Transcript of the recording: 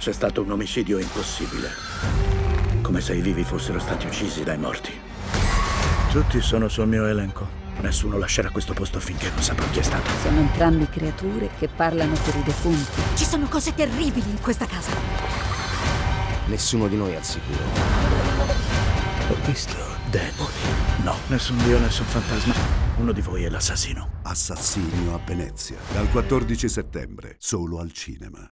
C'è stato un omicidio impossibile. Come se i vivi fossero stati uccisi dai morti. Tutti sono sul mio elenco. Nessuno lascerà questo posto finché non saprà chi è stato. Sono entrambi creature che parlano per i defunti. Ci sono cose terribili in questa casa. Nessuno di noi è al sicuro. Ho visto demoni. No, nessun dio, nessun fantasma. Uno di voi è l'assassino. Assassinio a Venezia. Dal 14 settembre, solo al cinema.